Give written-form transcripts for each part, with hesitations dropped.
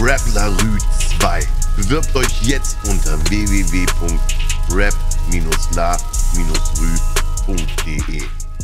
Rap La Rue 2. Bewirbt euch jetzt unter www.rap-la-rue.de.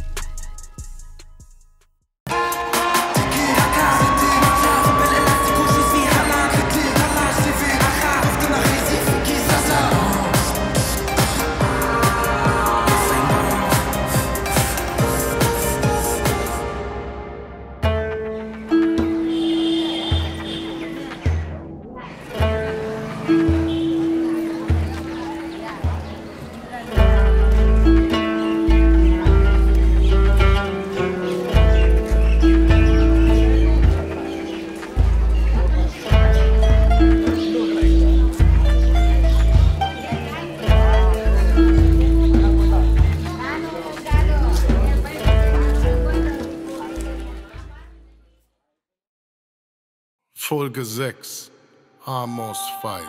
Folge 6, Amos Pfeil.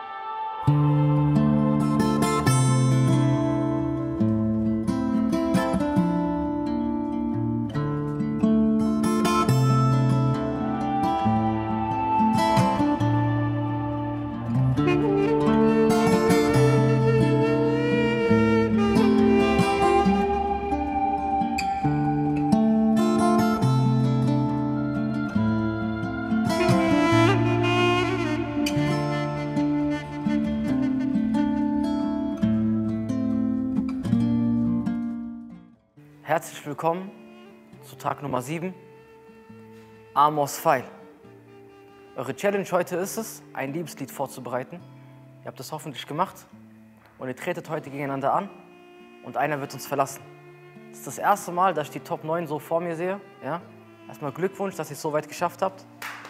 Herzlich willkommen zu Tag Nummer 7, Amos Pfeil. Eure Challenge heute ist es, ein Liebeslied vorzubereiten. Ihr habt das hoffentlich gemacht und ihr tretet heute gegeneinander an und einer wird uns verlassen. Das ist das erste Mal, dass ich die Top 9 so vor mir sehe. Ja? Erstmal Glückwunsch, dass ihr es so weit geschafft habt.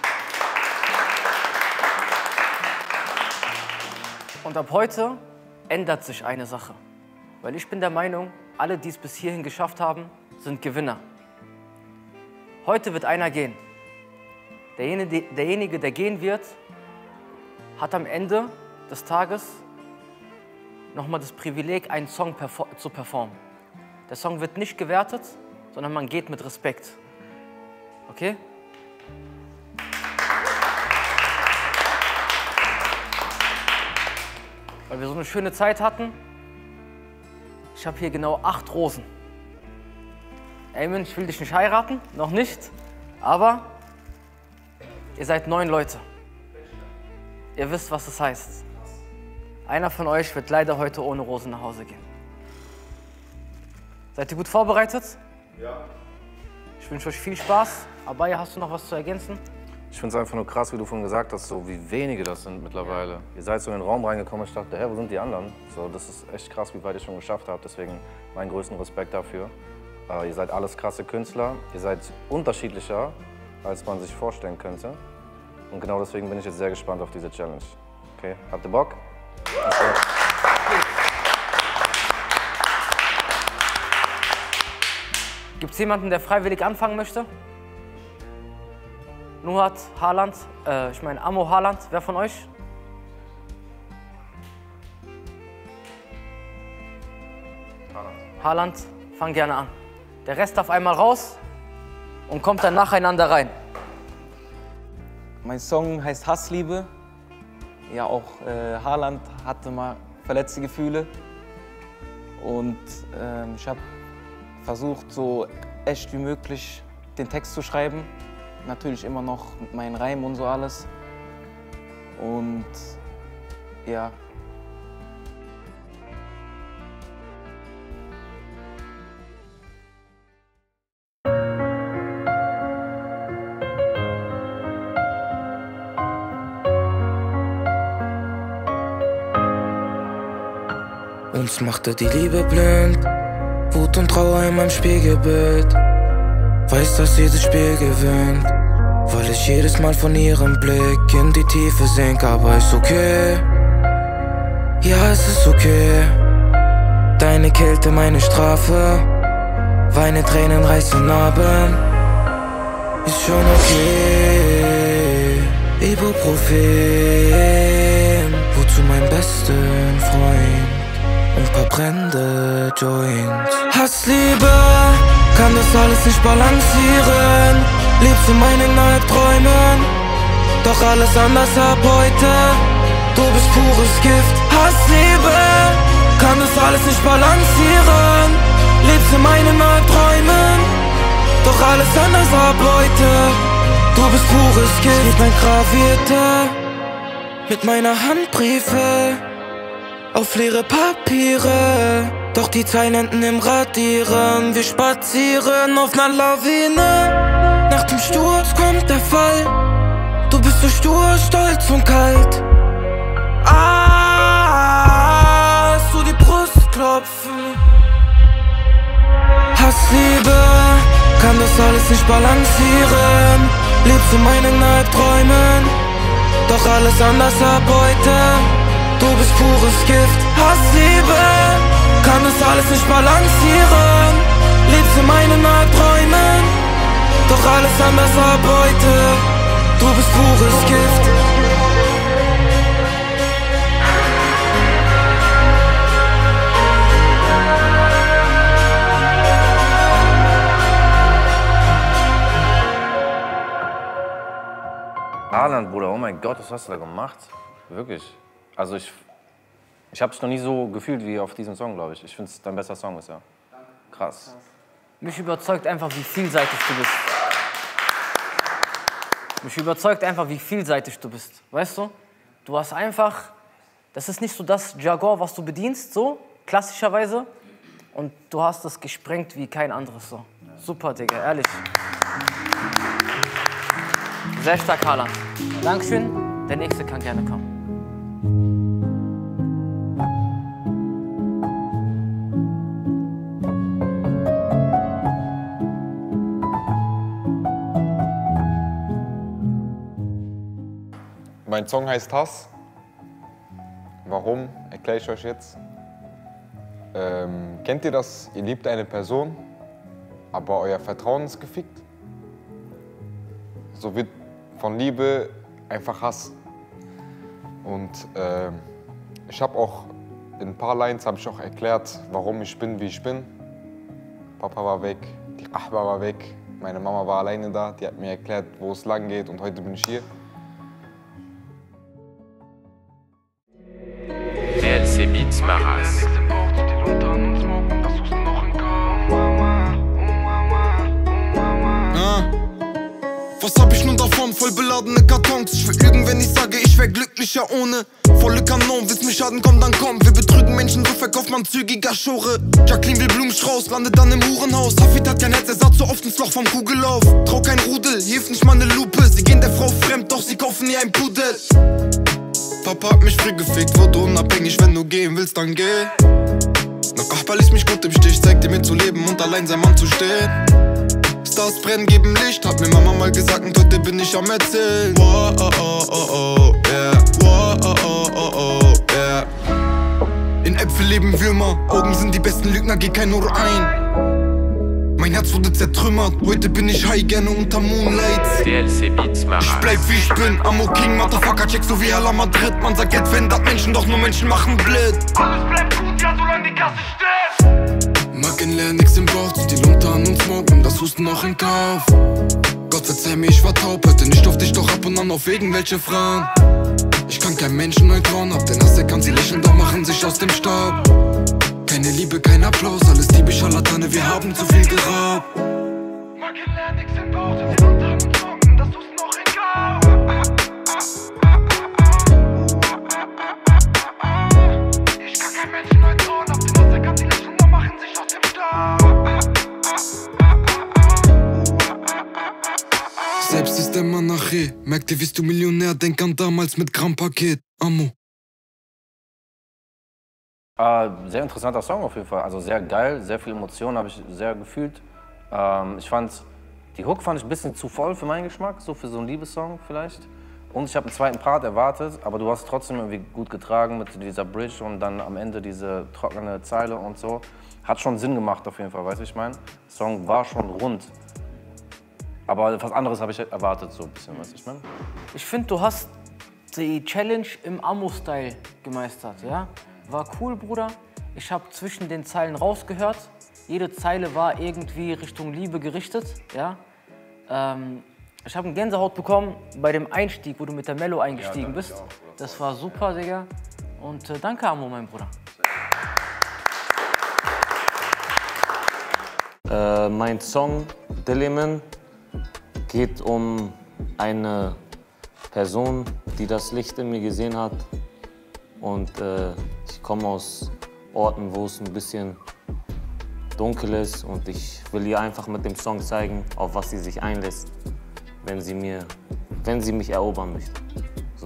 Und ab heute ändert sich eine Sache, weil ich bin der Meinung, alle, die es bis hierhin geschafft haben, sind Gewinner. Heute wird einer gehen. Derjenige, der gehen wird, hat am Ende des Tages nochmal das Privileg, einen Song zu performen. Der Song wird nicht gewertet, sondern man geht mit Respekt. Okay? Weil wir so eine schöne Zeit hatten, ich habe hier genau 8 Rosen. Eamon, ich will dich nicht heiraten, noch nicht, aber ihr seid 9 Leute. Ihr wisst, was das heißt. Einer von euch wird leider heute ohne Rosen nach Hause gehen. Seid ihr gut vorbereitet? Ja. Ich wünsche euch viel Spaß. Abaya, hast du noch was zu ergänzen? Ich finde es einfach nur krass, wie du vorhin gesagt hast, so wie wenige das sind mittlerweile. Ihr seid so in den Raum reingekommen und ich dachte, hä, wo sind die anderen? So, das ist echt krass, wie weit ihr schon geschafft habt. Deswegen meinen größten Respekt dafür. Ihr seid alles krasse Künstler. Ihr seid unterschiedlicher, als man sich vorstellen könnte. Und genau deswegen bin ich jetzt sehr gespannt auf diese Challenge. Okay, habt ihr Bock? Okay. Gibt es jemanden, der freiwillig anfangen möchte? Nuhat, Haaland, Amo Haaland, wer von euch? Haaland, fang gerne an. Der Rest darf einmal raus und kommt dann nacheinander rein. Mein Song heißt Hassliebe. Ja, auch Haaland hatte mal verletzte Gefühle. Und ich habe versucht, so echt wie möglich den Text zu schreiben. Natürlich immer noch mit meinen Reimen und so alles. Und ja. Uns machte die Liebe blind, Wut und Trauer in meinem Spiegelbild. Weiß, dass sie das Spiel gewinnt, weil ich jedes Mal von ihrem Blick in die Tiefe sink. Aber ist okay, ja es ist okay. Deine Kälte, meine Strafe, weine Tränen, reißen Narben. Ist schon okay, Ibuprofen, wozu mein besten Freund ein paar brennende Joints. Hassliebe, kann das alles nicht balancieren. Lebst in meinen Albträumen, Doch alles anders ab heute. Du bist pures Gift, Hass, Liebe. Kann das alles nicht balancieren. Lebst in meinen Albträumen. Doch alles anders ab heute. Du bist pures Gift. Schrieb mein Gravierte mit meiner Hand Briefe auf leere Papiere. Doch die Zeilen enden im Radieren. Wir spazieren auf ner Lawine. Nach dem Sturz kommt der Fall. Du bist so stur, stolz und kalt. Hast du die Brust klopfen? Hass, Liebe, kann das alles nicht balancieren. Lebst in meinen Albträumen. Doch alles anders ab heute. Du bist pures Gift, Hass, Liebe. Kann das alles nicht balancieren. Lebst in meinen Albträumen. Doch alles anders ab heute. Du bist pures Gift. Haaland, Bruder, oh mein Gott, was hast du da gemacht? Wirklich. Also ich habe es noch nie so gefühlt wie auf diesem Song, glaube ich. Ich finde es dein bester Song bisher. Krass. Mich überzeugt einfach, wie vielseitig du bist. Mich überzeugt einfach, wie vielseitig du bist. Weißt du? Du hast einfach, das ist nicht so das Jargon, was du bedienst, so, klassischerweise. Und du hast das gesprengt wie kein anderes, so. Super, Digga, ehrlich. Sehr stark, Haaland. Dankeschön. Der nächste kann gerne kommen. Mein Song heißt Hass. Warum? Erkläre ich euch jetzt. Kennt ihr das? Ihr liebt eine Person, aber euer Vertrauen ist gefickt. So wird von Liebe einfach Hass. Und ich habe auch in ein paar Lines habe ich auch erklärt, warum ich bin, wie ich bin. Papa war weg, die Ahba war weg, meine Mama war alleine da. Die hat mir erklärt, wo es lang geht, und heute bin ich hier. DLC Beats Maras. Was hab ich nun davon? Voll beladene Kartons. Ich will lügen, wenn ich sage, ich wär glücklicher ohne. Volle Kanon, willst mich schaden, komm, dann komm. Wir betrügen Menschen, so verkauft man zügiger Schore. Jacqueline will Blumenstrauß, landet dann im Hurenhaus. Hafid hat kein Herz, er saß so oft ins Loch vom Kugellauf. Trau kein Rudel, hilft nicht mal ne Lupe. Sie gehen der Frau fremd, doch sie kaufen ihr ein Pudel. Papa hat mich früh gefickt, wurde unabhängig, wenn du gehen willst, dann geh. Nach Achbar ließ mich gut im Stich, zeigte mir zu leben und allein sein Mann zu stehen. Stars brennen, geben Licht, hat mir Mama mal gesagt, und heute bin ich am Erzählen. Wow, oh, oh, oh, oh, yeah. Wow, oh, oh, oh, oh, yeah. In Äpfel leben Würmer, Augen sind die besten Lügner, geh kein Ohr ein. Mein Herz wurde zertrümmert, heute bin ich high, gerne unter Moonlights. DLC Beats Maras. Ich bleib wie ich bin, Amo King, Motherfucker, check so wie Ala Madrid. Man sagt, Geld verändert Menschen, doch nur Menschen machen blöd. Alles bleibt gut, ja, solange die Kasse steht. Magen leer, nix im Bauch, zieht die Lunte an und smoken, das Husten noch in Kauf. Gott verzeih mir, ich war taub, hörte nicht auf dich, doch ab und an auf irgendwelche Frauen. Ich kann kein Menschen neu trauen, hab den Hass erkannt, sie lächeln, doch machen sich aus dem Staub. Keine Liebe, kein Applaus, alles Liebe, Scharlatane, wir haben zu viel geraubt. Magen leer, nix im Bauch, zieht die Lunte an und smoken, das Husten noch in Kauf. Ich kann kein Menschen neu trauen, hab den Hass erkannt, sie lächeln, doch machen sich aus dem Staub. Selbst ist der Mann nachher, merkt ihr, bist du Millionär, denk an damals mit Gramm-Paket, Amo. Sehr interessanter Song auf jeden Fall, also sehr geil, sehr viele Emotionen habe ich sehr gefühlt. Ich fand, die Hook fand ich ein bisschen zu voll für meinen Geschmack, so für so einen Liebessong vielleicht. Und ich habe einen zweiten Part erwartet, aber du hast trotzdem irgendwie gut getragen mit dieser Bridge und dann am Ende diese trockene Zeile und so. Hat schon Sinn gemacht auf jeden Fall, weißt du, ich meine? Der Song war schon rund. Aber was anderes habe ich erwartet, so ein bisschen, weißt du, ich meine? Ich finde, du hast die Challenge im Amo-Style gemeistert, ja? War cool, Bruder. Ich habe zwischen den Zeilen rausgehört. Jede Zeile war irgendwie Richtung Liebe gerichtet, ja? Ich habe eine Gänsehaut bekommen bei dem Einstieg, wo du mit der Mello eingestiegen bist. Das war super, Digga. Und danke, Amo, mein Bruder. Mein Song Diliman geht um eine Person, die das Licht in mir gesehen hat. Und ich komme aus Orten, wo es ein bisschen dunkel ist. Und ich will ihr einfach mit dem Song zeigen, auf was sie sich einlässt, wenn sie mich erobern möchte. So.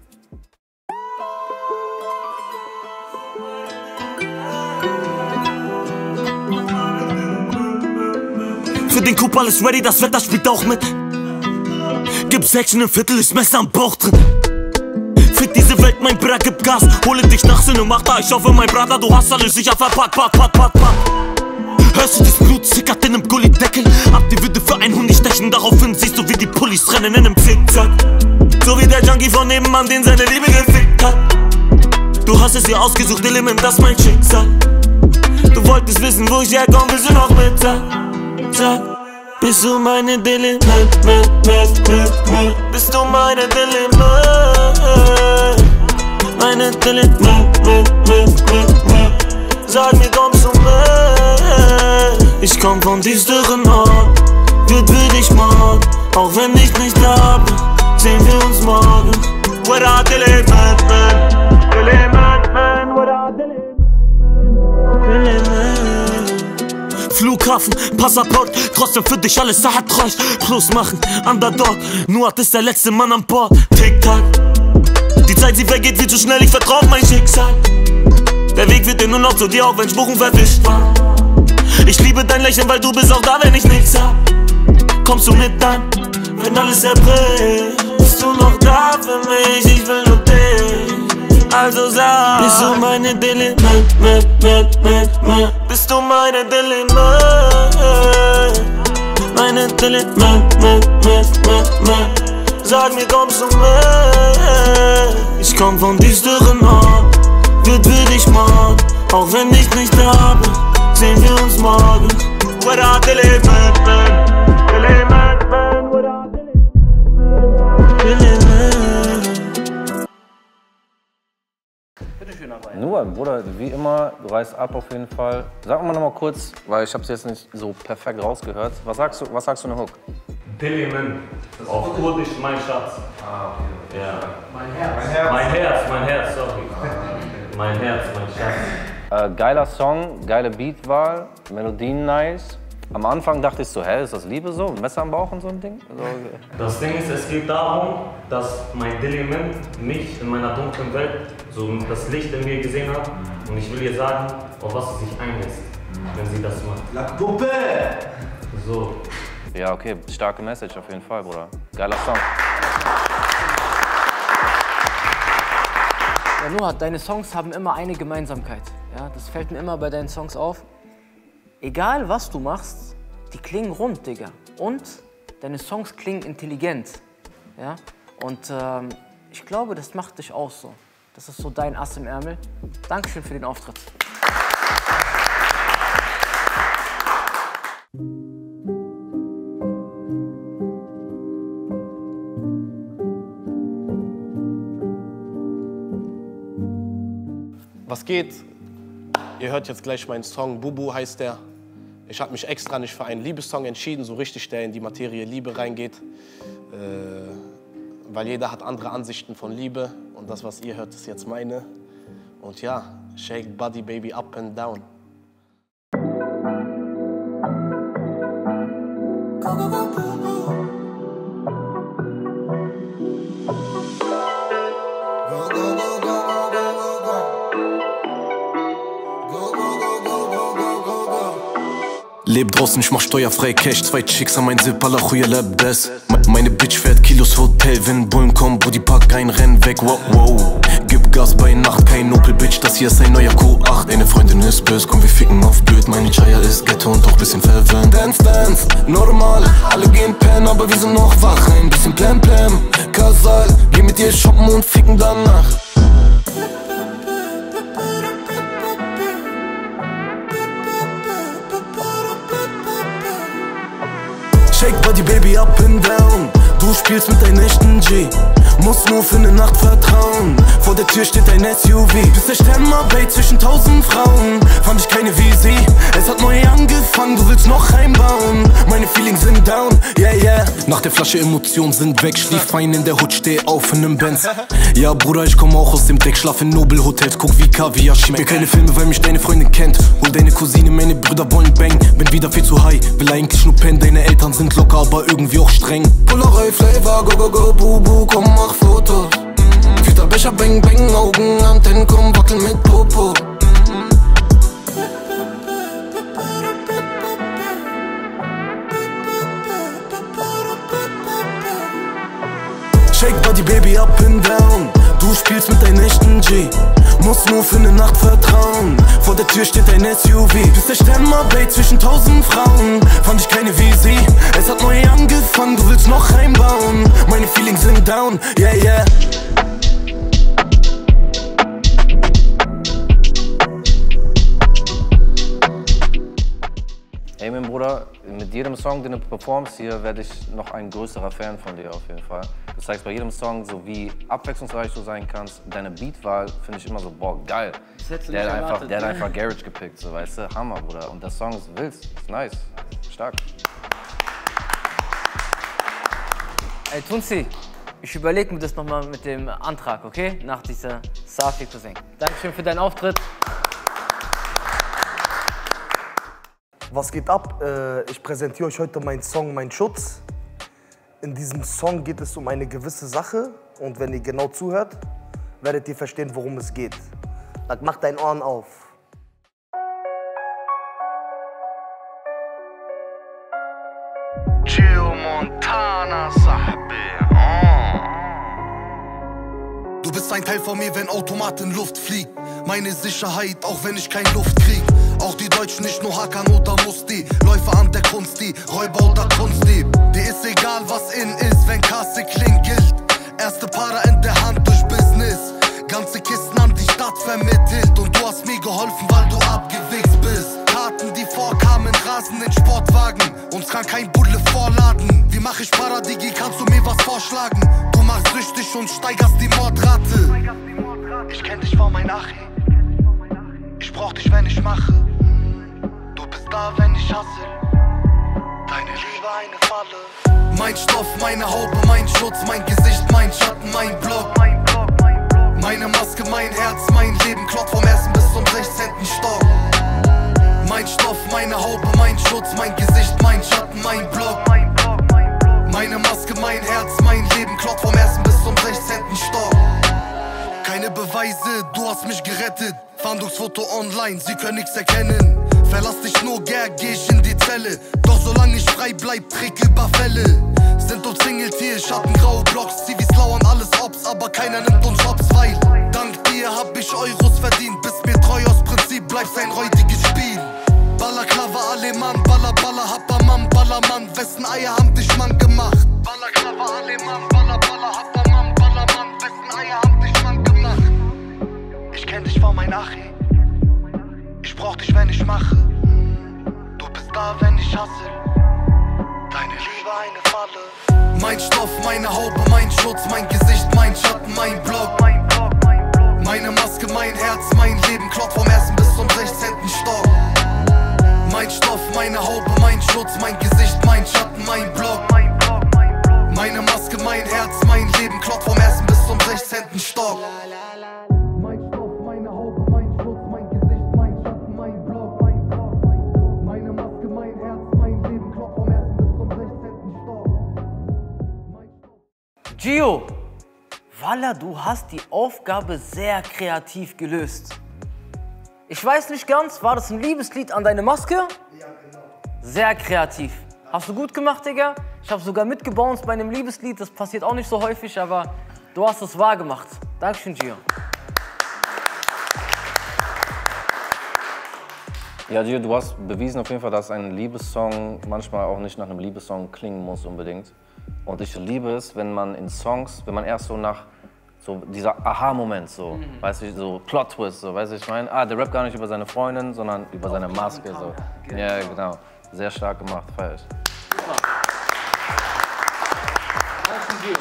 Für den Coup alles ready, das Wetter spielt auch mit. Gibt's Action im Viertel, ist Messer am Bauch drin. Fick diese Welt, mein Bruder, gib Gas. Hole dich nach Sinn und mach da. Ich hoffe, mein Bruder, du hast alles sicher verpackt. Pack. Hörst du das Blut, zickert in nem Gullideckel. Ab die Würde für einen Hund nicht stechen. Daraufhin siehst du, wie die Pullis rennen in nem Zickzack. So wie der Junkie von nebenan, den seine Liebe gefickt hat. Du hast es dir ausgesucht, Element, das ist mein Schicksal. Du wolltest wissen, wo ich herkomme, willst du noch mit? Sag, bist du meine Element? Bist du meine Element? Meine Element. Sag mir, kommst du mit? Ich komm vom düsteren Ort, würd ich morgen. Auch wenn ich nicht da bin, sehen wir uns morgen. What are the element, man? Element, man, what are the element? Flughafen, Passaport, trotzdem für dich alles hart treucht. Plus machen, Underdog, Nuat ist der letzte Mann an Bord. Tick-Tack, die Zeit sie vergeht viel zu schnell, ich vertrau auf mein Schicksal. Der Weg wird dir nur noch zu dir, auch wenn Spuren verwischt war. Ich liebe dein Lächeln, weil du bist auch da, wenn ich nichts hab. Kommst du mit dann, wenn alles zerbricht? Bist du noch da für mich, ich will nur dich. Also sag, bist du meine Element? Bist du meine Element? Meine Element? Sag mir, kommst du mit? Ich komm vom düsteren Ort, würd ich morgen. Auch wenn ich nicht da bin, sehen wir uns morgen. What are the element, man? Element, man, what are the element? Bitteschön dabei. Nur, Bruder, wie immer, du reißt ab auf jeden Fall. Sag mal noch mal kurz, weil ich hab's jetzt nicht so perfekt rausgehört. Was sagst du in der Hook? Diliman, auf Kurdisch mein Schatz. Okay. Ja. Mein Herz, Sorry. Mein Herz, mein Schatz. Geiler Song, geile Beatwahl, Melodien nice. Am Anfang dachte ich so, hä, ist das Liebe so? Messer am Bauch und so ein Ding? Also, Das Ding ist, es geht darum, dass mein Diliman mich in meiner dunklen Welt so das Licht in mir gesehen hat. Und ich will ihr sagen, auf was sie sich einlässt, wenn sie das macht. La Puppe! So. ja, okay, starke Message auf jeden Fall, Bruder. Geiler Song. Ja, Nuhat, deine Songs haben immer eine Gemeinsamkeit. Ja, das fällt mir immer bei deinen Songs auf. Egal was du machst, die klingen rund, Digga. Und deine Songs klingen intelligent. Ja? Und ich glaube, das macht dich auch so. Das ist so dein Ass im Ärmel. Dankeschön für den Auftritt. Was geht? Ihr hört jetzt gleich meinen Song, Bubu heißt der. Ich habe mich extra nicht für einen Liebessong entschieden, so richtig, der in die Materie Liebe reingeht. Weil jeder hat andere Ansichten von Liebe und das, was ihr hört, ist jetzt meine. Und ja, shake body baby up and down. Leb draußen, ich mach steuerfrei Cash. 2 Chicks an mein Zip, alla Chuya lab das. Meine Bitch fährt Kilos Hotel. Wenn Bullen kommen, Brudi pack ein Rennen weg, wow, wow. Gib Gas bei Nacht, kein Opel, Bitch, das hier ist ein neuer Q8. Eine Freundin ist böse, komm wir ficken auf blöd. Meine Chaya ist Ghetto und doch bisschen verwöhnt. Dance, dance, normal, alle gehen pennen, aber wir sind noch wach. Ein bisschen Plan, Plan, Kasal, geh mit dir shoppen und ficken danach. Shake body baby up and down. Du spielst mit deinem echten G, musst nur für ne Nacht vertrauen. Vor der Tür steht ein SUV. Bist der Sternmar-Bait zwischen 1000 Frauen. Fand ich keine wie sie, es hat neu angefangen, du willst noch reinbauen. Meine Feelings sind down, yeah, yeah. Nach der Flasche Emotionen sind weg, schlief fein in der Hut, steh auf in nem Benz. Ja Bruder, ich komm auch aus dem Deck, schlaf in Nobelhotels, guck wie Kaviar schmeckt. Mir keine Filme, weil mich deine Freundin kennt. Hol deine Cousine, meine Brüder wollen bang. Bin wieder viel zu high, will eigentlich nur pennen. Deine Eltern sind locker, aber irgendwie auch streng. Polaroid Flavor, go go go, Bubu, komm mach Fotos. Vierter Becher, bang bang, Augen, Antennen, komm wackel mit Popo. Shake Body Baby up and down. Du spielst mit deinem echten G, musst nur für ne Nacht vertrauen. Vor der Tür steht ein SUV. Bist der Sternmar-Bait zwischen 1000 Frauen. Fand ich keine wie sie, es hat neu angefangen, du willst noch reinbauen. Meine Feelings sind down, yeah, yeah. Ey, mein Bruder, mit jedem Song, den du performst hier, werde ich noch ein größerer Fan von dir auf jeden Fall. Du zeigst bei jedem Song, so wie abwechslungsreich du sein kannst. Deine Beatwahl finde ich immer so, boah, geil. Der hat einfach Garage gepickt, so, weißt du, Hammer, Bruder. Und der Song ist wild, ist nice, stark. Ey, Tunzi, ich überlege mir das nochmal mit dem Antrag, okay? Nach dieser Safi Cousin. Dankeschön für deinen Auftritt. Was geht ab? Ich präsentiere euch heute meinen Song Mein Schutz. In diesem Song geht es um eine gewisse Sache und wenn ihr genau zuhört, werdet ihr verstehen, worum es geht. Dann macht deine Ohren auf. Gio Montana, Sahbi. Du bist ein Teil von mir, wenn Automat in Luft fliegt. Meine Sicherheit, auch wenn ich kein Luft krieg. Auch die Deutschen, nicht nur Hakan oder Musti. Läufer an der Kunst, die Räuber oder Kunstdieb. Dir ist egal, was in ist, wenn Kasse klingt, gilt. Erste Para in der Hand durch Business. Ganze Kisten an die Stadt vermittelt. Und du hast mir geholfen, weil du abgewichst bist. Taten, die vorkamen, rasen in Sportwagen. Uns kann kein Bulle vorladen. Wie mach ich Paradigi, kannst du mir was vorschlagen? Du machst süchtig und steigerst die Mordrate. Ich kenn dich vor mein Achi. Ich brauch dich, wenn ich mache. Du bist da, wenn ich hasse. Deine Liebe eine Falle. Mein Stoff, meine Haube, mein Schutz, mein Gesicht, mein Schatten, mein Block. Meine Maske, mein Herz, mein Leben, Klott vom 1. bis zum 16. Stock. Mein Stoff, meine Haube, mein Schutz, mein Gesicht, mein Schatten, mein Block. Meine Maske, mein Herz, mein Leben, Klott vom 1. bis zum 16. Stock. Keine Beweise, du hast mich gerettet. Fahndungsfoto online, sie können nichts erkennen. Verlass dich nur, geh ich in die Zelle. Doch solange ich frei bleib, träg Überfälle. Sind umzingelt hier, schattengraue Blocks. Zivis lauern, alles Ops, aber keiner nimmt uns Hops. Weil dank dir hab ich Euros verdient. Bist mir treu aus Prinzip, bleibst ein räudiges Spiel. Balaklava, Alemann, Balla, Balla, Happermann, Ballermann. Wessen Eier haben dich Mann gemacht? Balaklava, Alemann, Balla, Balla, Happermann, Ballermann. Wessen Eier haben dich Mann gemacht? Ich kenn dich vor mein Achi. Ich brauch dich, wenn ich mache. Du bist da, wenn ich hasse. Deine Liebe eine Falle. Mein Stoff, meine Haube, mein Schutz, mein Gesicht, mein Schatten, mein Block. Meine Maske, mein Herz, mein Leben, Klott vom 1. bis zum 16. Stock. Mein Stoff, meine Haube, mein Schutz, mein Gesicht, mein Schatten, mein Block. Meine Maske, mein Herz, mein Leben, Klott vom 1. bis zum 16. Stock. Gio, Walla, du hast die Aufgabe sehr kreativ gelöst. Ich weiß nicht ganz, war das ein Liebeslied an deine Maske? Ja, genau. Sehr kreativ. Hast du gut gemacht, Digga. Ich habe sogar mitgebounced bei einem Liebeslied, das passiert auch nicht so häufig, aber du hast es wahr gemacht. Dankeschön, Gio. Ja, Gio, du hast bewiesen auf jeden Fall, dass ein Liebessong manchmal auch nicht nach einem Liebessong klingen muss unbedingt. Und ich liebe es, wenn man in Songs, wenn man erst so nach so dieser Aha-Moment, so, weißt du, so Plot-Twist, so, weißt du, ich meine, der rappt gar nicht über seine Freundin, sondern über seine Maske, so. Ja, genau. Sehr stark gemacht, feier ich. you.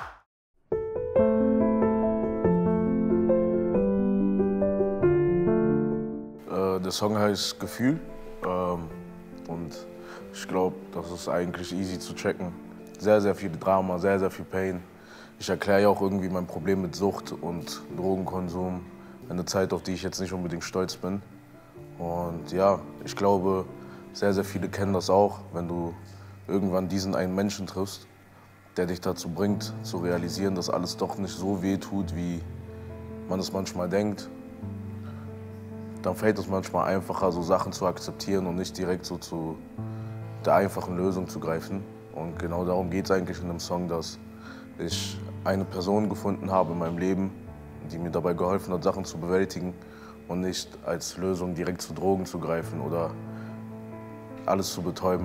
Der Song heißt Gefühl und ich glaube, das ist eigentlich easy zu checken. Sehr, sehr viel Drama, sehr, sehr viel Pain. Ich erkläre ja auch irgendwie mein Problem mit Sucht und Drogenkonsum. Eine Zeit, auf die ich jetzt nicht unbedingt stolz bin. Und ja, ich glaube, sehr, sehr viele kennen das auch, wenn du irgendwann diesen einen Menschen triffst, der dich dazu bringt, zu realisieren, dass alles doch nicht so weh tut, wie man es manchmal denkt. Dann fällt es manchmal einfacher, so Sachen zu akzeptieren und nicht direkt so zu der einfachen Lösung zu greifen. Und genau darum geht es eigentlich in dem Song, dass ich eine Person gefunden habe in meinem Leben, die mir dabei geholfen hat, Sachen zu bewältigen und nicht als Lösung direkt zu Drogen zu greifen oder alles zu betäuben.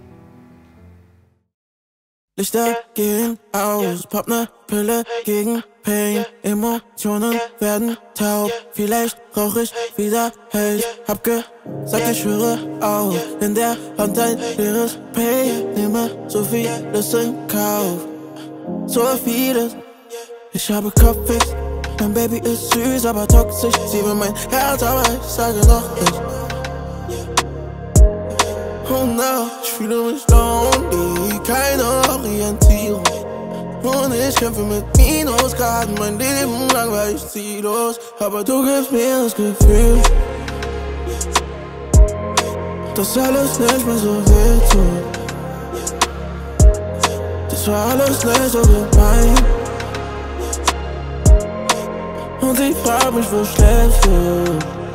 Lichter gehen aus, pop ne Pille gegen Pain. Emotionen werden taub, vielleicht rauch ich wieder Haze. Hab gesagt, ich höre auf, in der Hand ein leeres Pain. Nehme so vieles in Kauf, so vieles. Ich habe Kopfwix, mein Baby ist süß, aber toxisch. Sie will mein Herz, aber ich sage noch nicht. Oh no, ich fühle mich lonely, keine Orientierung. Und ich kämpfe mit Minusgraden, mein Leben lang war ich ziellos. Aber du gibst mir das Gefühl, dass alles nicht mehr so weh tut. Das war alles nicht so gemein. Und ich frag mich, wo schläfst du?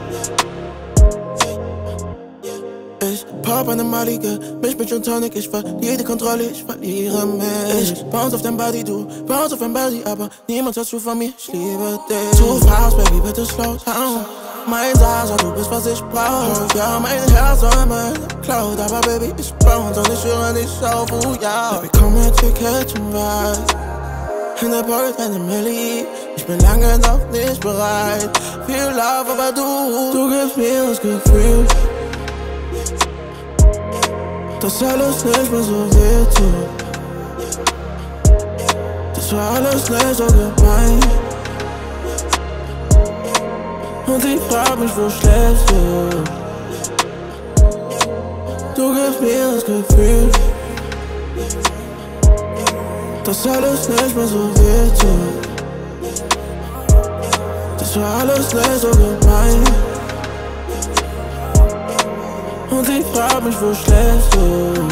Ich pop eine malige Milch mit Gin Tonic. Ich verliere die Kontrolle, ich verliere mich. Ich bounce auf dein Body, du bounce auf dein Body, aber niemand hörst du von mir, ich liebe dich. Zu fast, Baby, bitte slow down. Mein Sasa, du bist, was ich brauch. Ja, mein Herz soll meine Cloud, aber Baby, ich bounce und ich höre nicht auf, oh ja. Baby, komm mit, wir catchen was. In der Bird, eine Millie. Ich bin lange noch nicht bereit. Viel Love, aber du gibst mir das Gefühl, dass alles nicht mehr so weh tut. Das war alles nicht so gemein. Und ich frag mich, wo schläfst du? Du gibst mir das Gefühl, dass alles nicht mehr so weh tut. Das war alles nicht so gemein. Und ich frag mich, wo schläfst du?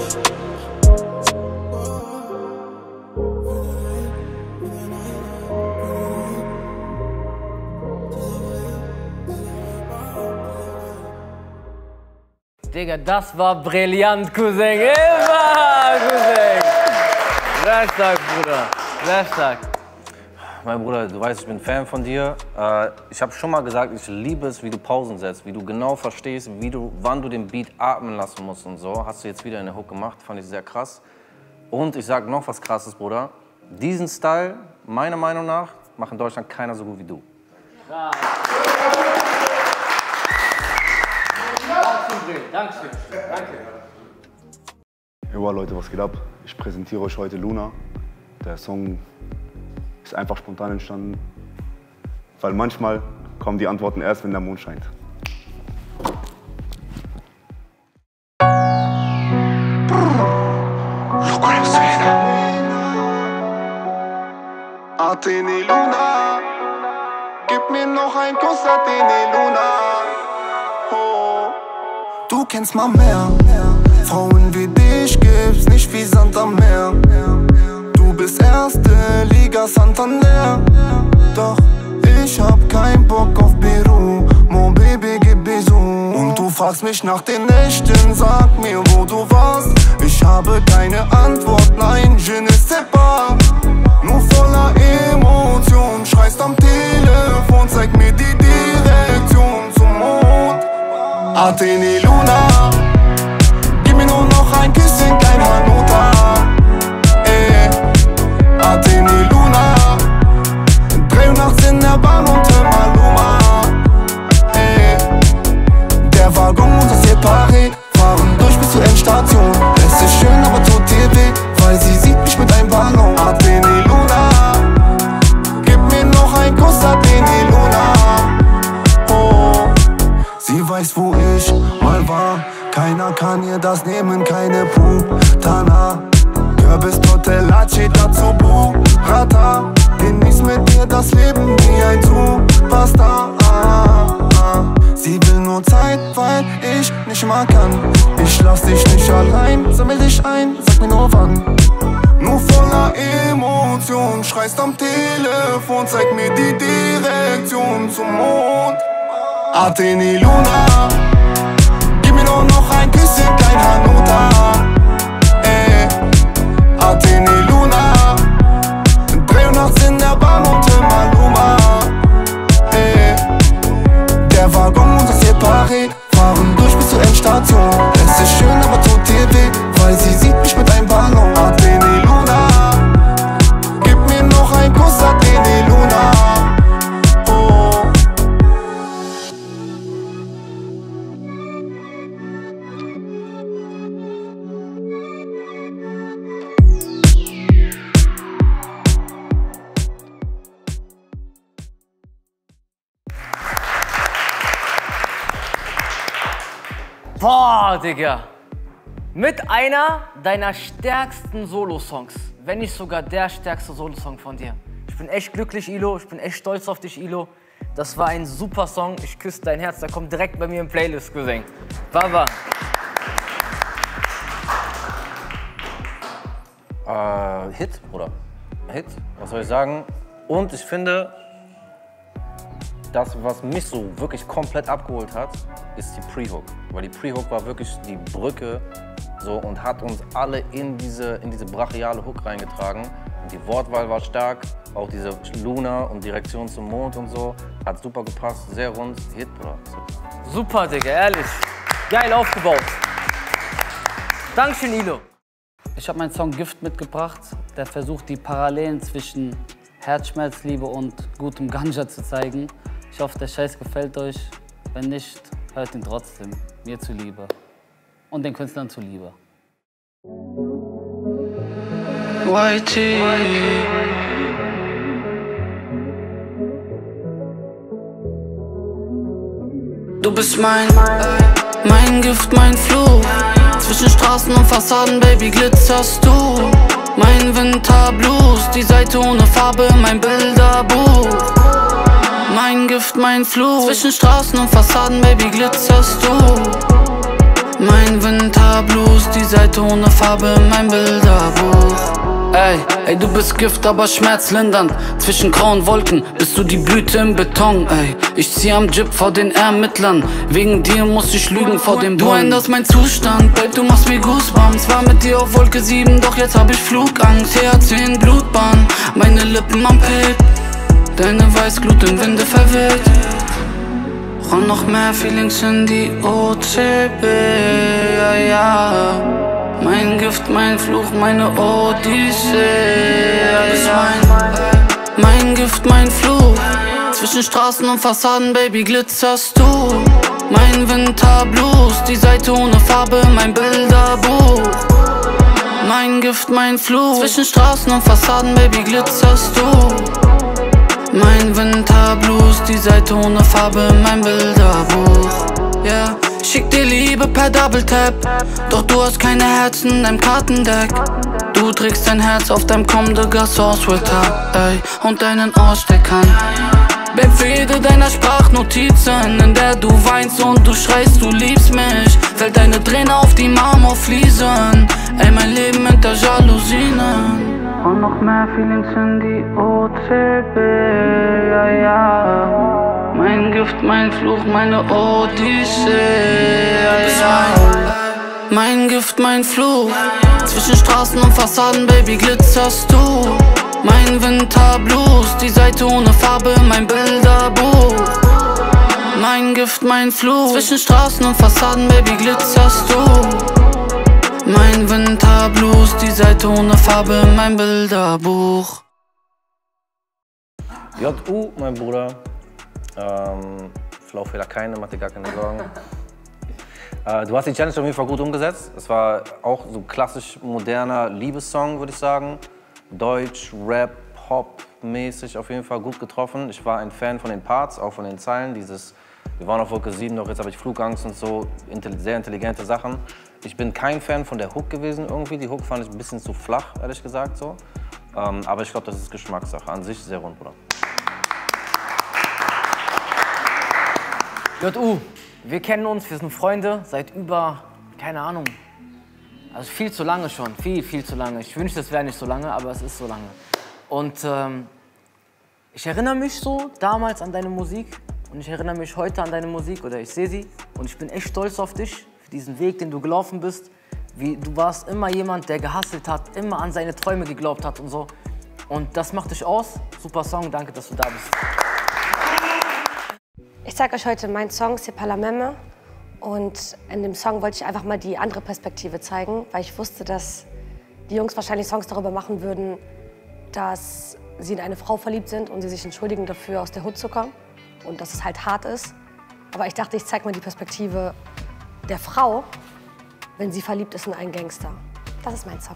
Digga, das war brillant, Cousin. Immer, Cousin. Sehr stark, Bruder. Sehr stark. Mein Bruder, du weißt, ich bin Fan von dir. Ich habe schon mal gesagt, ich liebe es, wie du Pausen setzt, wie du genau verstehst, wann du den Beat atmen lassen musst und so. Hast du jetzt wieder in der Hook gemacht, fand ich sehr krass. Und ich sag noch was Krasses, Bruder. Diesen Style, meiner Meinung nach, macht in Deutschland keiner so gut wie du. Ja. Dankeschön. Danke. Jo Leute, was geht ab? Ich präsentiere euch heute Luna. Der Song ist einfach spontan entstanden, weil manchmal kommen die Antworten erst, wenn der Mond scheint. Atene Luna, gib mir noch einen Kuss, Atene Luna. Oh. Du kennst mal mehr, Frauen wie dich gibt's nicht wie Sand am Meer. Du bist erste Liga Santander, doch ich hab kein Bock auf Peru. Mon Baby, gib Bisou. Und du fragst mich nach den Nächten, sag mir, wo du warst. Ich habe keine Antwort, nein, je ne sais pas. Nur voller Emotion, schreist am Telefon, zeig mir die Direktion zum Mond. Atene Luna, gib mir nur noch ein Küsschen, kein Hanuta. Atene Luna, 3 Uhr nachts in der Bahn und hör Maluma. Der Waggon, unser Separé, fahren durch bis zur Endstation. Es ist schön, aber tut dir weh, meine Putana. Kürbis, Tortellacci, dazu Burrata. Genieß mit mir das Leben wie ein Superstar. Sie will nur Zeit, weil ich nicht mal kann. Ich lass dich nicht allein, sammel dich ein, sag mir nur wann. Nur voller Emotion, schreist am Telefon, zeig mir die Direktion zum Mond. Atene Luna, gib mir nur noch ein Küsschen, klein Hanuta. Atene Luna, 3 Uhr nachts in der Bahn unter Maluma. Der Waggon und das Separé fahren durch bis zur Endstation. Es ist schön, aber tut dir weh, weil sie sieht mich mit einem Ballon. Atene Luna, gib mir noch einen Kuss, Atene Luna. Oh. Boah, Digga. Mit einer deiner stärksten Solo-Songs. Wenn nicht sogar der stärkste Solo-Song von dir. Ich bin echt glücklich, Ilo. Ich bin echt stolz auf dich, Ilo. Das war ein super Song. Ich küsse dein Herz. Der kommt direkt bei mir im Playlist gesungen. Baba. Hit, Bruder. Hit, was soll ich sagen? Und ich finde, das, was mich so wirklich komplett abgeholt hat, ist die Pre-Hook. Weil die Pre-Hook war wirklich die Brücke so, und hat uns alle in diese brachiale Hook reingetragen. Und die Wortwahl war stark, auch diese Luna und Direktion zum Mond und so. Hat super gepasst, sehr rund. Hit, Bruder. Super, Digga, ehrlich. Geil aufgebaut. Dankeschön, Ilo. Ich habe meinen Song Gift mitgebracht, der versucht, die Parallelen zwischen Herzschmerzliebe und gutem Ganja zu zeigen. Ich hoffe, der Scheiß gefällt euch. Wenn nicht, hört ihn trotzdem. Mir zuliebe. Und den Künstlern zuliebe. YT. Du bist mein Gift, mein Fluch. Zwischen Straßen und Fassaden, Baby, glitzerst du. Mein Winterblues, die Seite ohne Farbe, mein Bilderbuch. Mein Gift, mein Fluch. Zwischen Straßen und Fassaden, Baby, glitzerst du. Mein Winterblues, die Seite ohne Farbe, mein Bilderbuch. Ey, du bist Gift, aber schmerzlindernd. Zwischen grauen Wolken bist du die Blüte im Beton, ey. Ich zieh am Jeep vor den Ermittlern. Wegen dir muss ich lügen vor dem Bullen. Du änderst mein Zustand, Babe, du machst mir Goosebumps. War mit dir auf Wolke 7, doch jetzt hab ich Flugangst. THC in Blutbahn, meine Lippen am Pick. Deine Weißglut im Winde verweht. Und noch mehr Feelings in die OCB, ja, ja. Mein Gift, mein Fluch, meine Odyssee, ja. Mein Gift, mein Fluch. Zwischen Straßen und Fassaden, Baby, glitzerst du. Mein Winterblues, die Seite ohne Farbe, mein Bilderbuch. Mein Gift, mein Fluch. Zwischen Straßen und Fassaden, Baby, glitzerst du. Mein Winterblues, die Seite ohne Farbe, mein Bilderbuch, yeah. Schick dir Liebe per Double Tap, doch du hast keine Herzen in deinem Kartendeck. Du trägst dein Herz auf deinem Comme des Garçons Sweater, ey, und deinen Ohrsteckern. Babe, für jede deiner Sprachnotizen, in der du weinst und du schreist, du liebst mich, fällt deine Träne auf die Marmorfliesen, ey, mein Leben hinter Jalousien. Und noch mehr Feelings in die OCB, ja, ja. Mein Gift, mein Fluch, meine Odyssee, ja, ja. Mein Gift, mein Fluch. Zwischen Straßen und Fassaden, Baby, glitzerst du. Mein Winterblues, die Seite ohne Farbe, mein Bilderbuch. Mein Gift, mein Fluch. Zwischen Straßen und Fassaden, Baby, glitzerst du. Mein Winterblues, die Seite ohne Farbe, mein Bilderbuch. JU, mein Bruder. Flowfehler keine, mach dir gar keine Sorgen. Du hast die Challenge auf jeden Fall gut umgesetzt. Es war auch so klassisch moderner Liebessong, würde ich sagen. Deutsch, Rap, Pop-mäßig auf jeden Fall gut getroffen. Ich war ein Fan von den Parts, auch von den Zeilen. Wir waren auf Wolke 7, doch jetzt habe ich Flugangst und so, sehr intelligente Sachen. Ich bin kein Fan von der Hook gewesen irgendwie. Die Hook fand ich ein bisschen zu flach, ehrlich gesagt so. Aber ich glaube, das ist Geschmackssache. An sich sehr rund, Bruder. JU, wir kennen uns, wir sind Freunde seit über, keine Ahnung, also viel zu lange schon, viel zu lange. Ich wünschte, es wäre nicht so lange, aber es ist so lange. Und ich erinnere mich so damals an deine Musik und ich erinnere mich heute an deine Musik oder ich sehe sie und ich bin echt stolz auf dich, für diesen Weg, den du gelaufen bist. Du warst immer jemand, der gehustelt hat, immer an seine Träume geglaubt hat und so. Und das macht dich aus. Super Song, danke, dass du da bist. Ich zeige euch heute meinen Song, C'est pas la même. Und in dem Song wollte ich einfach mal die andere Perspektive zeigen, weil ich wusste, dass die Jungs wahrscheinlich Songs darüber machen würden, dass sie in eine Frau verliebt sind und sie sich entschuldigen dafür, aus der Hood zu kommen und dass es halt hart ist. Aber ich dachte, ich zeige mal die Perspektive der Frau, wenn sie verliebt ist in einen Gangster. Das ist mein Song.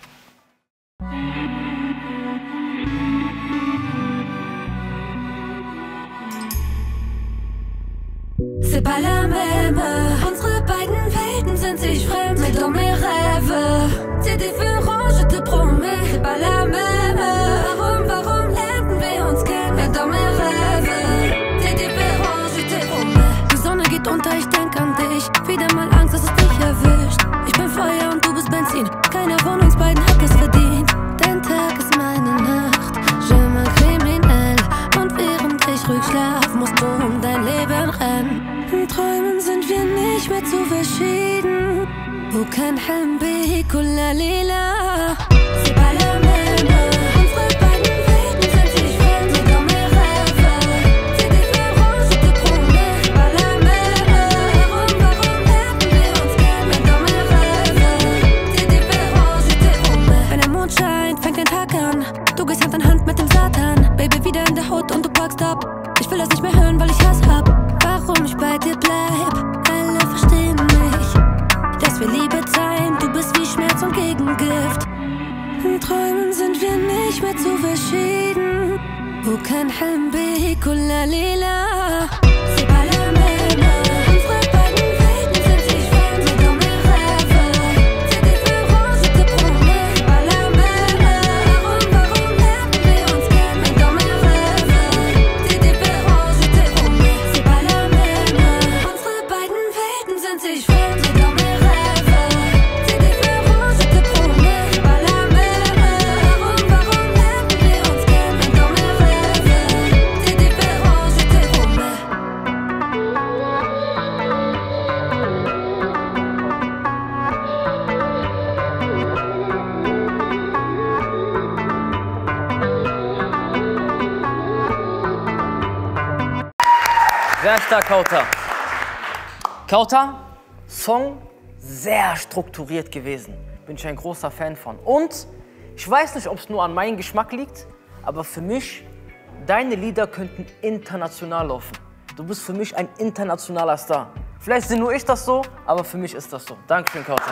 C'est pas la même. Unsere beiden Welten sind sich fremd, mais dans mes rêves, c'est différent, je te promets. C'est pas la même. Warum lernen wir uns kennen, mais dans mes rêves, c'est différent, je te promets. Die Sonne geht unter, ich denk an dich. Wieder mal Angst, dass es dich erwischt. Ich bin Feuer und du bist Benzin. Keiner von uns beiden hat es verdient. Dein Tag ist meine Nacht, je me kriminell. Und während ich ruhig schlaf, musst du um dein Leben rennen. In Träumen sind wir nicht mehr zu verschieden. وكان حلمي كل ليلة. C'est pas la même. Unsere beiden Welten sind sich fremd, mais dans mes rêves, c'est différent, je te promets. C'est pas la même. Warum lernen wir uns kennen, mais dans mes rêves, c'est différent, je te promets. Wenn der Mond scheint, fängt ein Tag an. Du gehst Hand in Hand mit dem Satan. Baby, wieder in der Haut und du packst ab. Ich will das nicht mehr hören, weil ich Hass hab. Warum ich bei dir bleib, alle verstehen nicht, dass wir Liebe teilen, du bist wie Schmerz und Gegengift. In Träumen sind wir nicht mehr zu verschieden. وكان حلمي كل ليلة. C'est pas la même. Unsere beiden Welten sind sich fremd, mais dans mes rêves, c'est différent, je te promets. C'est pas la même. Warum lernen wir uns kennen, mais dans mes rêves, c'est différent, je te promets. C'est pas la même. Unsere beiden Welten sind sich fremd, mais dans mes rêves, c'est différent, je te promets. C'est pas la même. Warum lernen wir uns kennen, mais dans mes rêves, c'est différent, je te promets. Sehr stark, Kauter. Kauter, Song sehr strukturiert gewesen. Bin ich ein großer Fan von. Und ich weiß nicht, ob es nur an meinem Geschmack liegt, aber für mich, deine Lieder könnten international laufen. Du bist für mich ein internationaler Star. Vielleicht sehe nur ich das so, aber für mich ist das so. Dankeschön, Kauter.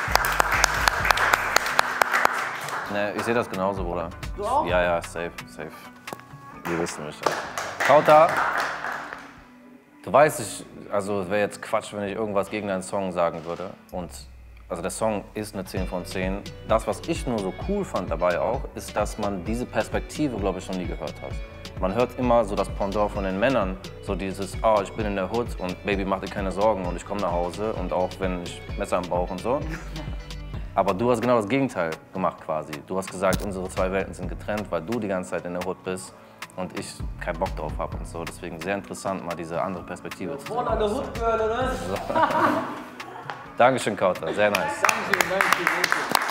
Ne, ich sehe das genauso, Bruder. Du auch? Ja, safe. Wir wissen mich. Kauter, du weißt, also es wäre jetzt Quatsch, wenn ich irgendwas gegen deinen Song sagen würde. Und also der Song ist eine 10 von 10. Das, was ich nur so cool fand dabei auch, ist, dass man diese Perspektive, glaube ich, noch nie gehört hat. Man hört immer so das Pendant von den Männern, so dieses, ich bin in der Hood und Baby, mach dir keine Sorgen und ich komme nach Hause und auch wenn ich Messer im Bauch und so. Aber du hast genau das Gegenteil gemacht quasi. Du hast gesagt, unsere zwei Welten sind getrennt, weil du die ganze Zeit in der Hood bist und ich keinen Bock drauf habe und so. Deswegen sehr interessant, mal diese andere Perspektive zu sehen. Voll an der Hood, Girl, oder? So. Dankeschön, Kauter. Sehr nice. Danke.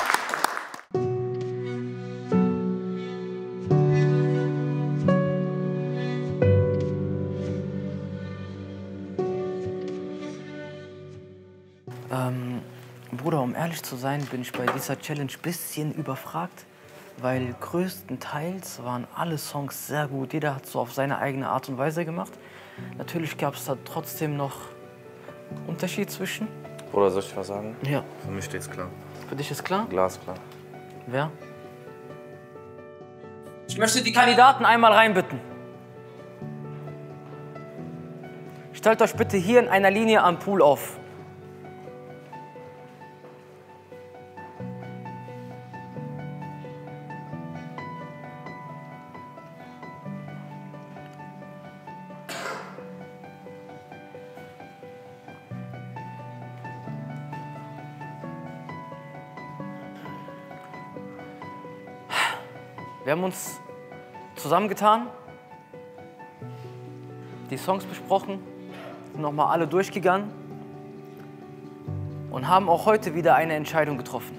Bruder, um ehrlich zu sein, bin ich bei dieser Challenge ein bisschen überfragt, weil größtenteils waren alle Songs sehr gut. Jeder hat so auf seine eigene Art und Weise gemacht. Natürlich gab es da trotzdem noch Unterschied zwischen. Bruder, soll ich was sagen? Ja. Für mich steht's klar. Für dich ist klar? Glasklar. Wer? Ich möchte die Kandidaten einmal reinbitten. Stellt euch bitte hier in einer Linie am Pool auf. Wir haben uns zusammengetan, die Songs besprochen, sind nochmal alle durchgegangen und haben auch heute wieder eine Entscheidung getroffen.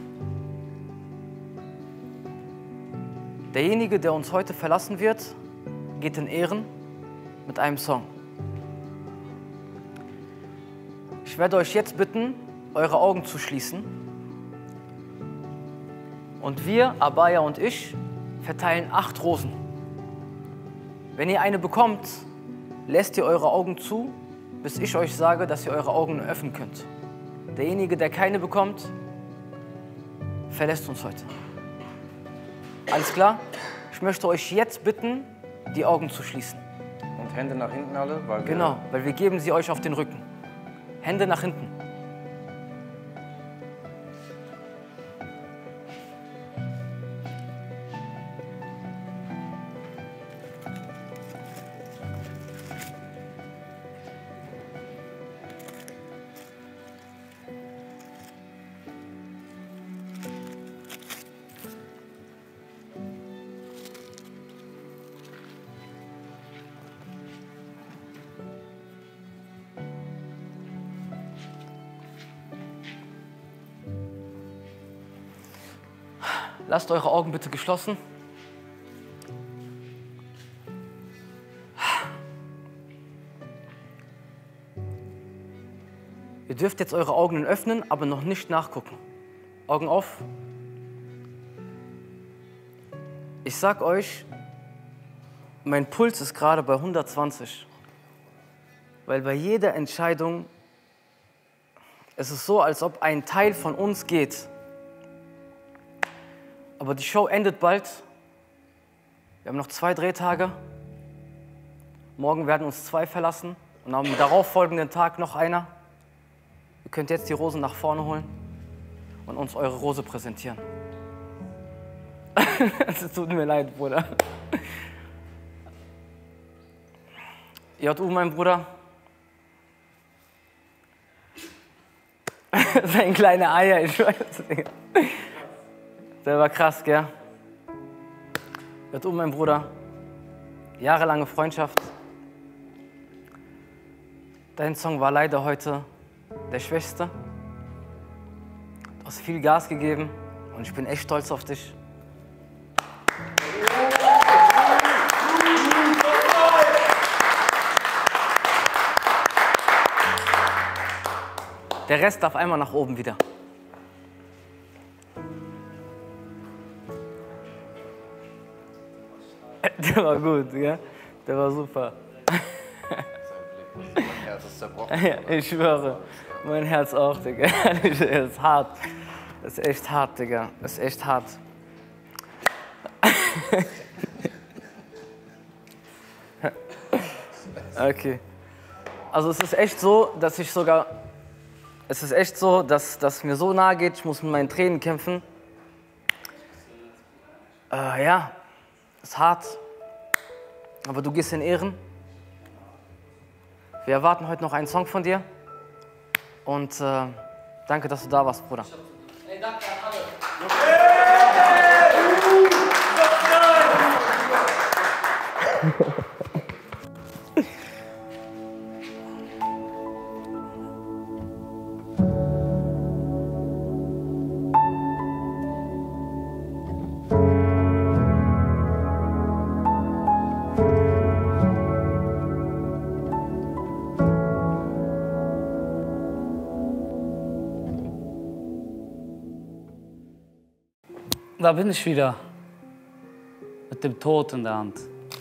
Derjenige, der uns heute verlassen wird, geht in Ehren mit einem Song. Ich werde euch jetzt bitten, eure Augen zu schließen. Und wir, Abaya und ich, verteilen 8 Rosen. Wenn ihr eine bekommt, lässt ihr eure Augen zu, bis ich euch sage, dass ihr eure Augen öffnen könnt. Derjenige, der keine bekommt, verlässt uns heute. Alles klar? Ich möchte euch jetzt bitten, die Augen zu schließen. Und Hände nach hinten alle? Weil Genau, weil wir geben sie euch auf den Rücken. Hände nach hinten. Lasst eure Augen bitte geschlossen. Ihr dürft jetzt eure Augen öffnen, aber noch nicht nachgucken. Augen auf. Ich sag euch, mein Puls ist gerade bei 120. Weil bei jeder Entscheidung, es ist so, als ob ein Teil von uns geht. Aber die Show endet bald. Wir haben noch 2 Drehtage. Morgen werden uns 2 verlassen und am darauffolgenden Tag noch einer. Ihr könnt jetzt die Rosen nach vorne holen und uns eure Rose präsentieren. Es tut mir leid, Bruder. J.U., mein Bruder. Sein kleiner Eier, ich weiß. Der war krass, gell? J.U., mein Bruder. Jahrelange Freundschaft. Dein Song war leider heute der schwächste. Du hast viel Gas gegeben und ich bin echt stolz auf dich. Der Rest darf einmal nach oben wieder. Der war gut, gell? Der war super. Mein Herz ist zerbrochen. Ja, ich schwöre, mein Herz auch, Digga. Das ist hart. Das ist echt hart, Digga. Das ist echt hart. Okay. Also es ist echt so, dass ich sogar... Es ist echt so, dass mir so nahe geht, ich muss mit meinen Tränen kämpfen. Ja, ist hart. Aber du gehst in Ehren. Wir erwarten heute noch einen Song von dir. Und danke, dass du da warst, Bruder. Hey, danke an alle. Da bin ich wieder, mit dem Tod in der Hand.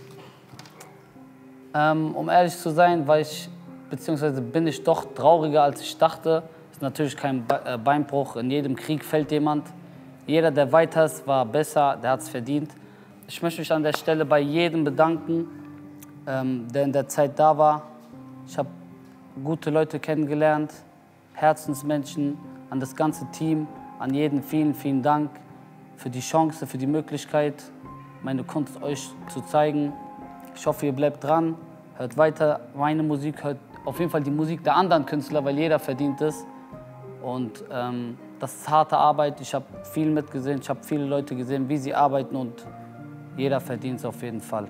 Um ehrlich zu sein, beziehungsweise bin ich doch trauriger, als ich dachte. Ist natürlich kein Beinbruch, in jedem Krieg fällt jemand. Jeder, der weiter ist, war besser, der hat es verdient. Ich möchte mich an der Stelle bei jedem bedanken, der in der Zeit da war. Ich habe gute Leute kennengelernt, Herzensmenschen, an das ganze Team, an jeden vielen, vielen Dank für die Chance, für die Möglichkeit, meine Kunst euch zu zeigen. Ich hoffe, ihr bleibt dran, hört weiter meine Musik, hört auf jeden Fall die Musik der anderen Künstler, weil jeder verdient es. Und das ist harte Arbeit. Ich habe viel mitgesehen, ich habe viele Leute gesehen, wie sie arbeiten und Jeder verdient es auf jeden Fall.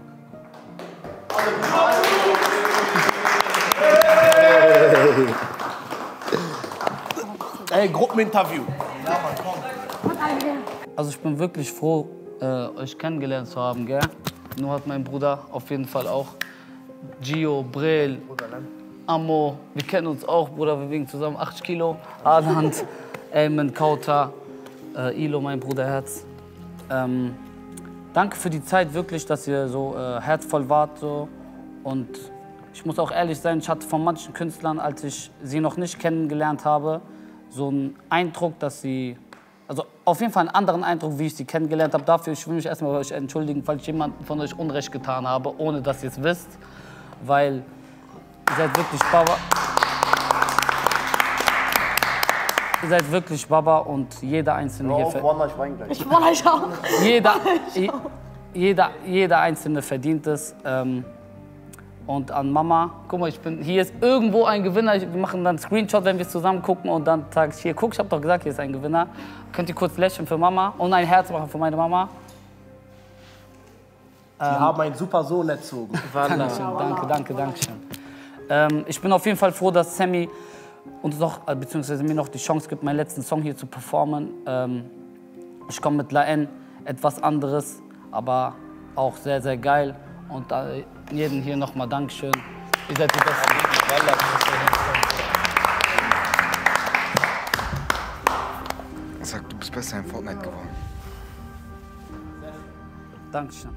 Ey, Gruppeninterview. Also ich bin wirklich froh, euch kennengelernt zu haben, gell? Nur hat mein Bruder auf jeden Fall auch. Gio, Brel, Ammo, wir kennen uns auch, Bruder, wir wiegen zusammen 80 Kilo. Adhand, Elmen, Kauta, Ilo, mein Bruderherz. Danke für die Zeit, wirklich, dass ihr so herzvoll wart. So. Und ich muss auch ehrlich sein, ich hatte von manchen Künstlern, als ich sie noch nicht kennengelernt habe, so einen Eindruck, dass sie, also auf jeden Fall einen anderen Eindruck, wie ich sie kennengelernt habe. Dafür, ich will mich erstmal bei euch entschuldigen, falls ich jemandem von euch Unrecht getan habe, ohne dass ihr es wisst. Weil ihr seid wirklich Baba. Ihr seid wirklich Baba und jeder Einzelne hier... Ich war ich auch. Jeder Einzelne verdient es. Und an Mama, guck mal, hier ist irgendwo ein Gewinner. Wir machen dann einen Screenshot, wenn wir zusammen gucken und dann sage ich, hier, guck, ich habe doch gesagt, hier ist ein Gewinner. Könnt ihr kurz lächeln für Mama und ein Herz machen für meine Mama. Sie haben einen super Sohn erzogen. Dankeschön, danke. Ich bin auf jeden Fall froh, dass Sammy uns noch, beziehungsweise mir noch die Chance gibt, meinen letzten Song hier zu performen. Ich komme mit La N, etwas anderes, aber auch sehr, sehr geil. Und jedem hier nochmal Dankeschön. Ihr seid die Besten. Sag, du bist besser in Fortnite geworden. Dankeschön.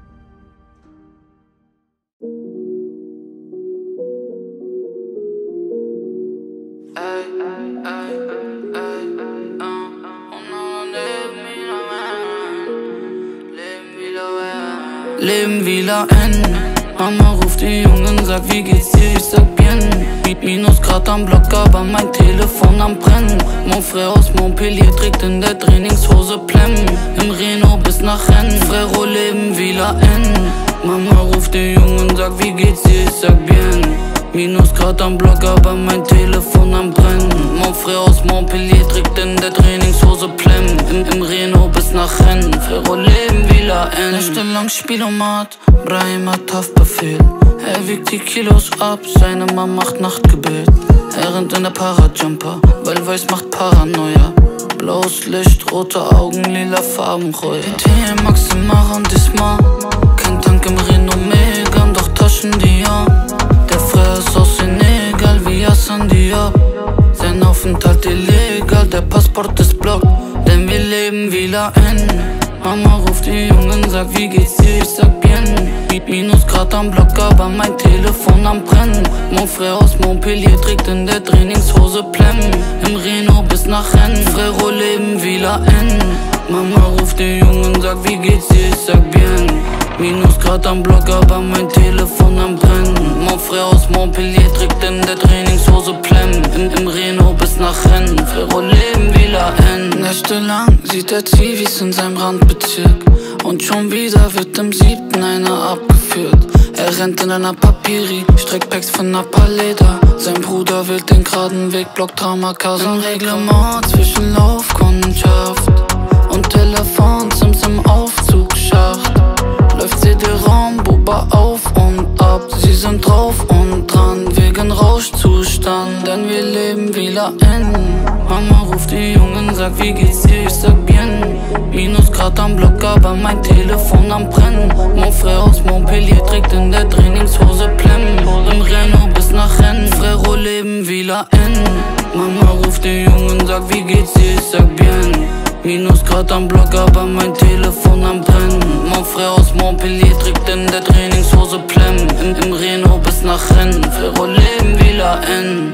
Leben wie La N. Mama ruft die Jungen, sagt wie geht's dir, ich sag bien. Minusgrad am Block, aber mein Telefon am Brennen. Mon frère aus Montpellier trägt in der Trainingshose Plem. Im Renault bis nach Rennes, Frérot, leben wie La N. Mama ruft die Jungen, sagt wie geht's dir, ich sag bien. Minusgrad am Block, aber mein Telefon am Brennen. Mon frère aus Montpellier trägt in der Trainingshose Plem. Im Renault bis nach Rennes, Frérot, leben wie La N. Nächtelang Spielomat, Brahim hat Haftbefehl. Er wiegt die Kilos ab, seine Mama macht Nachtgebet. Er rennt in der Parajumper, weil Weiß macht Paranoia. Blaues Licht, rote Augen, lila Farbenreue. TM Maxim Arrondissement, kein Tank im Renault Megane, doch Taschen Dior. Der Frère ist aus Senegal wie Hassan Diop. Sein Aufenthalt illegal, der Passport ist block, denn wir leben wie La N. Mama ruft die Jungen, sagt wie geht's dir, ich sag bien. Minusgrad am Block, aber mein Telefon am Brennen. Mon frère aus Montpellier trägt in der Trainingshose Plem. Im Renault bis nach Rennes, Frérot, leben wie La N. Mama ruft die Jungen, sagt wie geht's dir, ich sag bien. Minusgrad am Block, aber mein Telefon am Brennen. Mon frère aus Montpellier trägt in der Trainingshose Plem. Im Renault bis nach Rennes, Frérot, leben wie La N. Nächtelang sieht er Zivis in seinem Randbezirk. Und schon wieder wird im 7. einer abgeführt. Er rennt in einer Papiri, streckt Packs von Napaleda. Sein Bruder will den geraden Weg, blockt Traumakasse. Ein Reglement zwischen Laufkundschaft und Telefons im Aufzugsschacht. Läuft CD-Raum, Buba auf und ab. Sie sind drauf und dran, wegen Rauschzustand. Denn wir leben wie La N. Mama ruft die Jungen, sagt wie geht's dir, ich sag bien. Minusgrad am Block, aber mein Telefon am Brennen. Mon frère aus Montpellier trägt in der Trainingshose Plem. Im Renault bis nach Rennes, Frérot, leben wie La N. Mama ruft die Jungen, sagt wie geht's dir, ich sag bien. Minusgrad am Block, aber mein Telefon am Brennen. Mon frère aus Montpellier trägt in der Trainingshose Plem. Im Renault bis nach Rennes, Frérot, leben wie La N.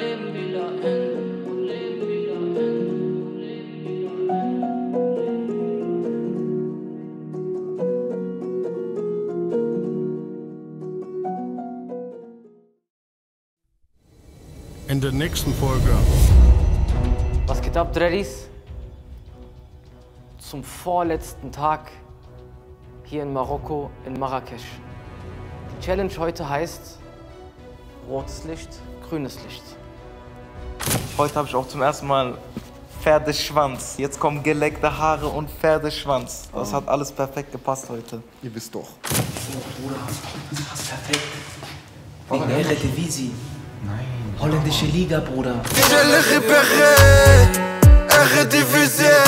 In der nächsten Folge. Was geht ab, Dreadies? Zum vorletzten Tag hier in Marokko, in Marrakesch. Die Challenge heute heißt rotes Licht, grünes Licht. Heute habe ich auch zum ersten Mal Pferdeschwanz. Jetzt kommen geleckte Haare und Pferdeschwanz. Das hat alles perfekt gepasst heute. Ihr wisst doch. Bruder, das passt perfekt. Wegen der Eredivisie. Nein. Holländische Liga, Bruder.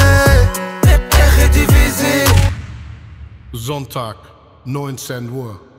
Sonntag, 19 Uhr.